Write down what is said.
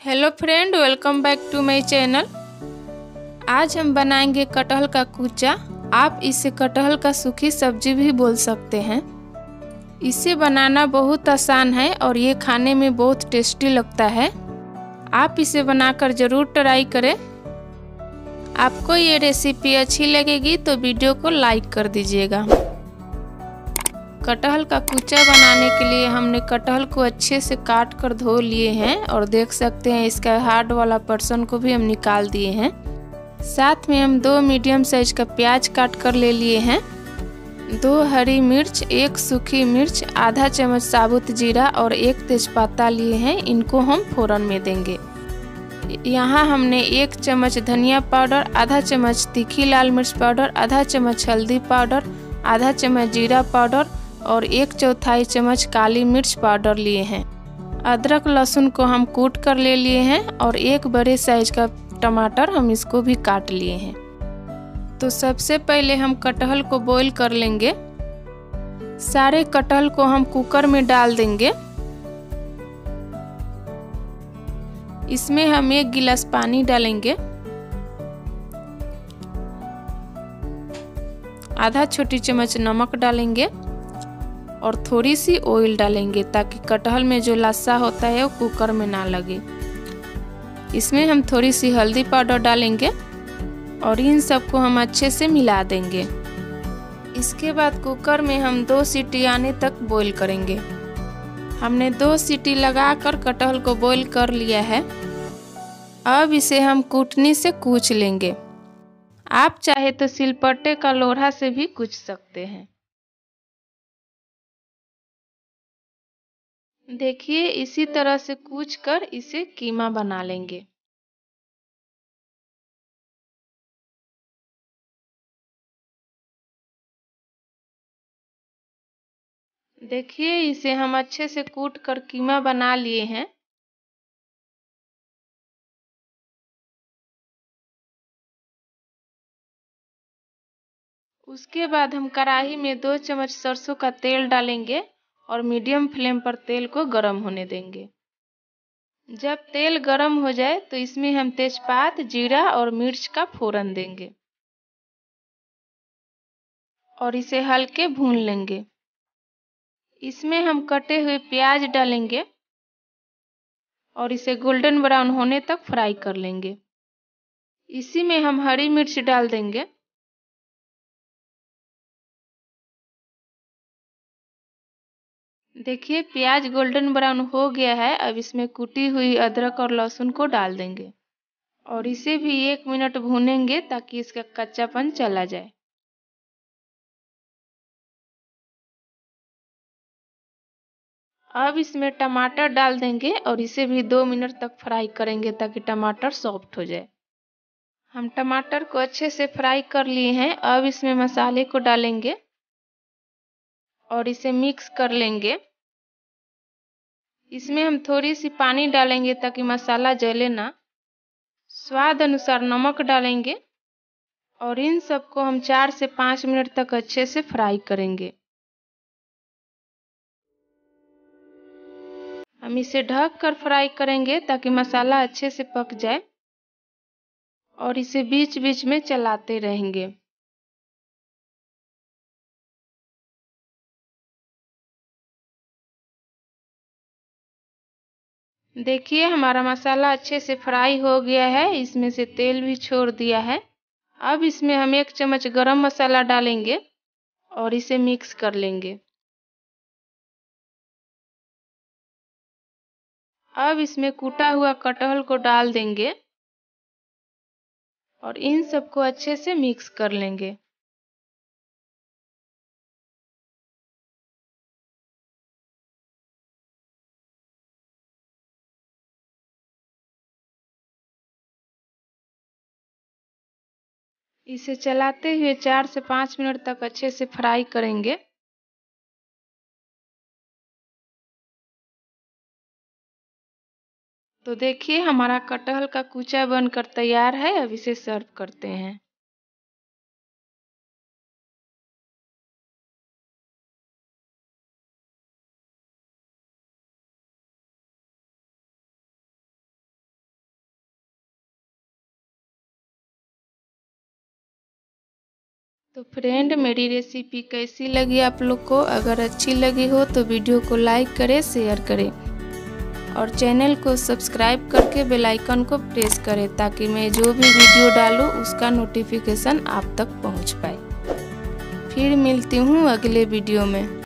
Hello friend, welcome back to my channel. आज हम बनाएंगे कटहल का कूचा। आप इसे कटहल का सूखी सब्जी भी बोल सकते हैं। इसे बनाना बहुत आसान है और ये खाने में बहुत टेस्टी लगता है। आप इसे बनाकर ज़रूर ट्राई करें। आपको ये रेसिपी अच्छी लगेगी तो वीडियो को लाइक कर दीजिएगा। कटहल का कूचा बनाने के लिए हमने कटहल को अच्छे से काट कर धो लिए हैं और देख सकते हैं इसका हार्ड वाला पोर्शन को भी हम निकाल दिए हैं। साथ में हम 2 मीडियम साइज का प्याज काट कर ले लिए हैं, 2 हरी मिर्च, 1 सूखी मिर्च, आधा चम्मच साबुत जीरा और 1 तेजपत्ता लिए हैं। इनको हम फोरन में देंगे। यहाँ हमने 1 चम्मच धनिया पाउडर, आधा चम्मच तीखी लाल मिर्च पाउडर, आधा चम्मच हल्दी पाउडर, आधा चम्मच जीरा पाउडर और 1/4 चम्मच काली मिर्च पाउडर लिए हैं। अदरक लहसुन को हम कूट कर ले लिए हैं और 1 बड़े साइज का टमाटर हम इसको भी काट लिए हैं। तो सबसे पहले हम कटहल को बॉईल कर लेंगे। सारे कटहल को हम कुकर में डाल देंगे। इसमें हम 1 गिलास पानी डालेंगे, आधा छोटी चम्मच नमक डालेंगे और थोड़ी सी ऑयल डालेंगे ताकि कटहल में जो लस्सा होता है वो कुकर में ना लगे। इसमें हम थोड़ी सी हल्दी पाउडर डालेंगे और इन सबको हम अच्छे से मिला देंगे। इसके बाद कुकर में हम 2 सीटी आने तक बॉईल करेंगे। हमने 2 सीटी लगाकर कटहल को बॉईल कर लिया है। अब इसे हम कूटनी से कूच लेंगे। आप चाहे तो सिलपट्टे का लोढ़ा से भी कूच सकते हैं। देखिए, इसी तरह से कूच कर इसे कीमा बना लेंगे। देखिए, इसे हम अच्छे से कूट कर कीमा बना लिए हैं। उसके बाद हम कढ़ाई में 2 चम्मच सरसों का तेल डालेंगे और मीडियम फ्लेम पर तेल को गर्म होने देंगे। जब तेल गर्म हो जाए तो इसमें हम तेजपात, जीरा और मिर्च का फोड़न देंगे और इसे हल्के भून लेंगे। इसमें हम कटे हुए प्याज डालेंगे और इसे गोल्डन ब्राउन होने तक फ्राई कर लेंगे। इसी में हम हरी मिर्च डाल देंगे। देखिए, प्याज गोल्डन ब्राउन हो गया है। अब इसमें कुटी हुई अदरक और लहसुन को डाल देंगे और इसे भी 1 मिनट भूनेंगे ताकि इसका कच्चापन चला जाए। अब इसमें टमाटर डाल देंगे और इसे भी 2 मिनट तक फ्राई करेंगे ताकि टमाटर सॉफ्ट हो जाए। हम टमाटर को अच्छे से फ्राई कर लिए हैं। अब इसमें मसाले को डालेंगे और इसे मिक्स कर लेंगे। इसमें हम थोड़ी सी पानी डालेंगे ताकि मसाला जले ना। स्वाद अनुसार नमक डालेंगे और इन सबको हम 4 से 5 मिनट तक अच्छे से फ्राई करेंगे। हम इसे ढक कर फ्राई करेंगे ताकि मसाला अच्छे से पक जाए और इसे बीच बीच में चलाते रहेंगे। देखिए, हमारा मसाला अच्छे से फ्राई हो गया है। इसमें से तेल भी छोड़ दिया है। अब इसमें हम 1 चम्मच गरम मसाला डालेंगे और इसे मिक्स कर लेंगे। अब इसमें कूटा हुआ कटहल को डाल देंगे और इन सबको अच्छे से मिक्स कर लेंगे। इसे चलाते हुए 4 से 5 मिनट तक अच्छे से फ्राई करेंगे। तो देखिए, हमारा कटहल का कूचा बनकर तैयार है। अब इसे सर्व करते हैं। तो फ्रेंड, मेरी रेसिपी कैसी लगी आप लोग को? अगर अच्छी लगी हो तो वीडियो को लाइक करें, शेयर करें और चैनल को सब्सक्राइब करके बेल आइकन को प्रेस करें ताकि मैं जो भी वीडियो डालूँ उसका नोटिफिकेशन आप तक पहुंच पाए। फिर मिलती हूँ अगले वीडियो में।